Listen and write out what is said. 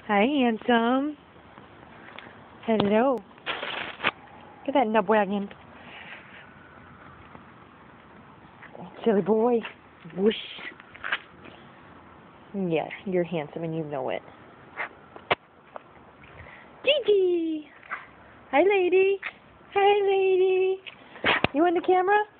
Hi, handsome. Hello. Look at that nub wagging. Silly boy. Whoosh. Yeah, you're handsome and you know it. Gigi. Hi, lady. Hi, lady. You in the camera?